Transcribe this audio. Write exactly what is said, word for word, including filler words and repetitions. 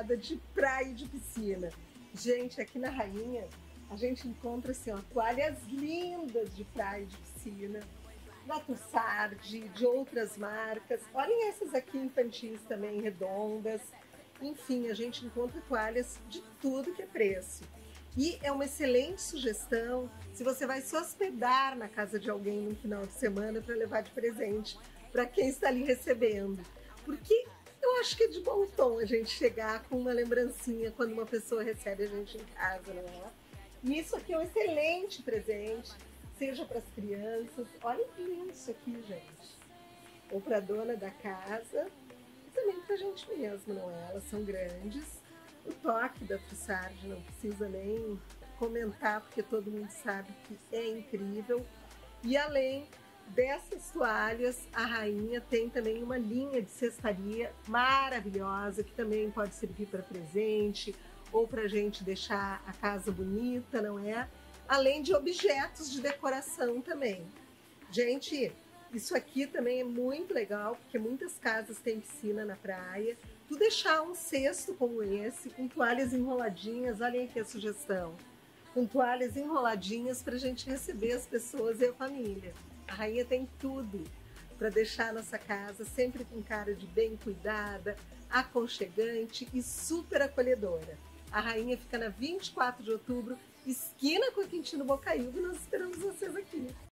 moda de praia e de piscina. Gente, aqui na Rainha, a gente encontra assim, ó, toalhas lindas de praia e de piscina, da Tussardi, de outras marcas. Olhem essas aqui infantis também, redondas. Enfim, a gente encontra toalhas de tudo que é preço. E é uma excelente sugestão se você vai se hospedar na casa de alguém no final de semana para levar de presente para quem está ali recebendo. Porque eu acho que é de bom tom a gente chegar com uma lembrancinha quando uma pessoa recebe a gente em casa, não é? E isso aqui é um excelente presente, seja para as crianças. Olha que lindo isso aqui, gente. Ou para a dona da casa e também para a gente mesmo, não é? Elas são grandes. O toque da Tussardi não precisa nem comentar, porque todo mundo sabe que é incrível. E além dessas toalhas, a Rainha tem também uma linha de cestaria maravilhosa, que também pode servir para presente ou para a gente deixar a casa bonita, não é? Além de objetos de decoração também. Gente, isso aqui também é muito legal, porque muitas casas têm piscina na praia. Tu deixar um cesto como esse, com toalhas enroladinhas, olhem aqui a sugestão, com toalhas enroladinhas para a gente receber as pessoas e a família. A Rainha tem tudo para deixar a nossa casa sempre com cara de bem cuidada, aconchegante e super acolhedora. A Rainha fica na vinte e quatro de outubro, esquina com a Quintino Bocaiúva, e nós esperamos vocês aqui.